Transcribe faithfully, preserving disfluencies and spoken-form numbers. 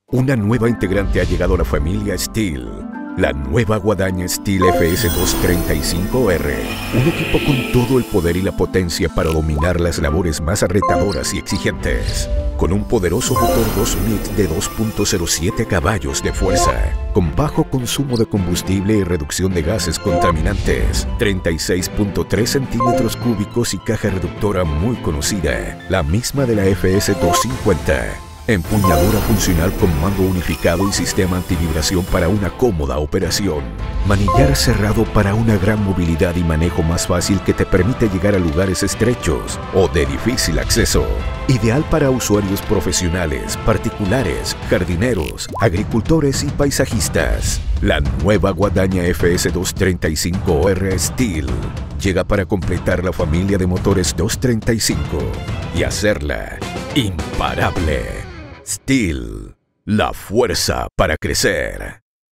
Una nueva integrante ha llegado a la familia Steel. La nueva guadaña Steel F S doscientos treinta y cinco R. Un equipo con todo el poder y la potencia para dominar las labores más retadoras y exigentes. Con un poderoso motor dos M I T de dos punto cero siete caballos de fuerza, con bajo consumo de combustible y reducción de gases contaminantes, treinta y seis punto tres centímetros cúbicos y caja reductora muy conocida, la misma de la F S doscientos cincuenta. Empuñadura funcional con mando unificado y sistema antivibración para una cómoda operación. Manillar cerrado para una gran movilidad y manejo más fácil que te permite llegar a lugares estrechos o de difícil acceso. Ideal para usuarios profesionales, particulares, jardineros, agricultores y paisajistas. La nueva guadaña F S doscientos treinta y cinco R Steel llega para completar la familia de motores doscientos treinta y cinco y hacerla imparable. Steel, la fuerza para crecer.